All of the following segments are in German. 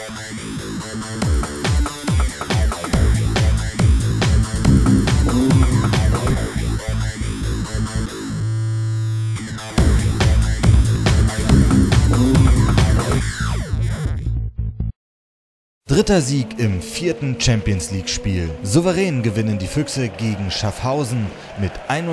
Dritter Sieg im 4. Champions-League-Spiel. Souverän gewinnen die Füchse gegen Schaffhausen mit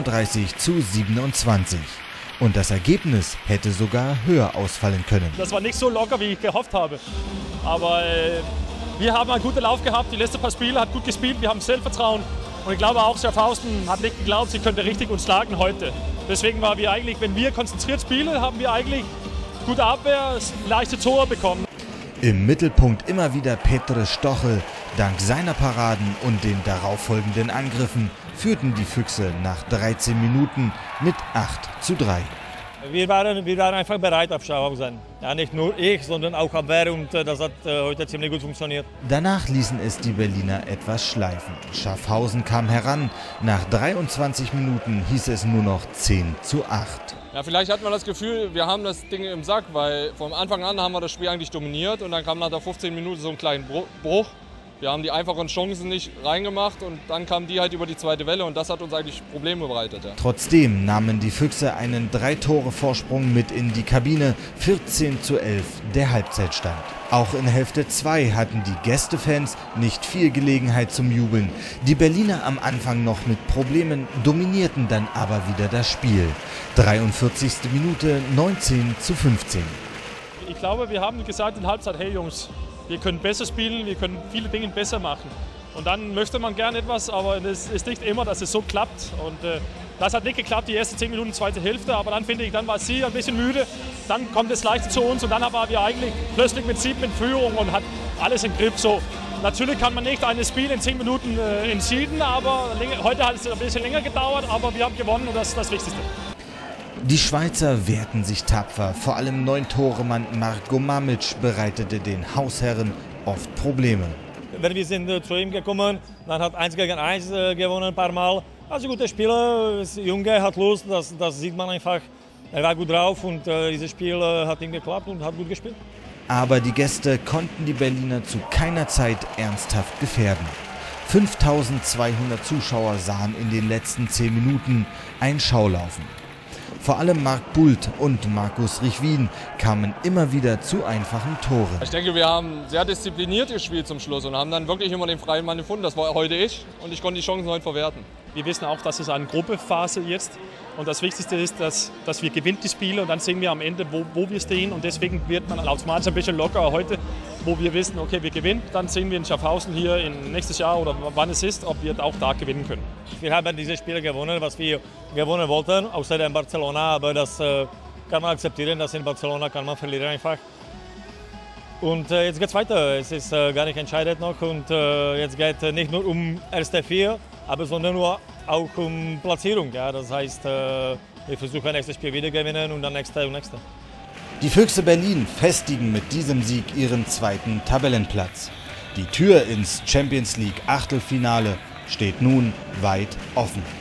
31:27. Und das Ergebnis hätte sogar höher ausfallen können. Das war nicht so locker, wie ich gehofft habe. Aber wir haben einen guten Lauf gehabt. Die letzten paar Spiele hat gut gespielt. Wir haben Selbstvertrauen. Und ich glaube auch, Schaffhausen hat nicht geglaubt, sie könnte richtig uns schlagen heute. Deswegen waren wir eigentlich, wenn wir konzentriert spielen, haben wir eigentlich gute Abwehr, leichte Tore bekommen. Im Mittelpunkt immer wieder Petr Stochel. Dank seiner Paraden und den darauffolgenden Angriffen führten die Füchse nach 13 Minuten mit 8:3. Wir waren einfach bereit auf Schaffhausen. Ja, nicht nur ich, sondern auch Abwehr, und das hat heute ziemlich gut funktioniert. Danach ließen es die Berliner etwas schleifen. Schaffhausen kam heran. Nach 23 Minuten hieß es nur noch 10:8. Ja, vielleicht hat man das Gefühl, wir haben das Ding im Sack, weil von Anfang an haben wir das Spiel eigentlich dominiert und dann kam nach der 15 Minuten so ein kleiner Bruch. Wir haben die einfachen Chancen nicht reingemacht und dann kam die halt über die zweite Welle und das hat uns eigentlich Probleme bereitet. Ja. Trotzdem nahmen die Füchse einen 3-Tore-Vorsprung mit in die Kabine, 14:11 der Halbzeitstand. Auch in Hälfte 2 hatten die Gästefans nicht viel Gelegenheit zum Jubeln. Die Berliner am Anfang noch mit Problemen, dominierten dann aber wieder das Spiel. 43. Minute, 19:15. Ich glaube, wir haben gesagt in der Halbzeit, hey Jungs, wir können besser spielen, wir können viele Dinge besser machen. Und dann möchte man gerne etwas, aber es ist nicht immer, dass es so klappt. Und das hat nicht geklappt, die ersten 10 Minuten, zweite Hälfte. Aber dann finde ich, dann war sie ein bisschen müde. Dann kommt es leichter zu uns und dann waren wir eigentlich plötzlich mit 7 in Führung und hat alles im Griff. So, natürlich kann man nicht ein Spiel in 10 Minuten entschieden, aber heute hat es ein bisschen länger gedauert. Aber wir haben gewonnen und das ist das Wichtigste. Die Schweizer wehrten sich tapfer, vor allem 9-Tore-Mann Marko Mamic bereitete den Hausherren oft Probleme. Wenn wir sind zu ihm gekommen, dann hat 1 gegen 1 gewonnen ein paar Mal. Also guter Spieler, Junge, hat Lust, das sieht man einfach. Er war gut drauf und dieses Spiel hat ihm geklappt und hat gut gespielt. Aber die Gäste konnten die Berliner zu keiner Zeit ernsthaft gefährden. 5200 Zuschauer sahen in den letzten 10 Minuten ein Schaulaufen. Vor allem Marc Bult und Markus Richwin kamen immer wieder zu einfachen Toren. Ich denke, wir haben sehr diszipliniert gespielt zum Schluss und haben dann wirklich immer den freien Mann gefunden. Das war heute ich und ich konnte die Chancen heute verwerten. Wir wissen auch, dass es eine Gruppephase jetzt und das Wichtigste ist, dass wir gewinnen die Spiele und dann sehen wir am Ende, wo wir stehen und deswegen wird man automatisch ein bisschen lockerer heute, wo wir wissen, okay, wir gewinnen, dann sehen wir in Schaffhausen hier nächstes Jahr oder wann es ist, ob wir auch da gewinnen können. Wir haben diese Spiele gewonnen, was wir gewonnen wollten, außer in Barcelona, aber das kann man akzeptieren, dass in Barcelona kann man verlieren einfach. Und jetzt geht es weiter, es ist gar nicht entscheidet noch und jetzt geht es nicht nur um erste 4, aber sondern nur auch um Platzierung. Ja? Das heißt, wir versuchen nächstes Spiel wieder gewinnen und dann nächste und nächste. Die Füchse Berlin festigen mit diesem Sieg ihren 2. Tabellenplatz. Die Tür ins Champions League Achtelfinale steht nun weit offen.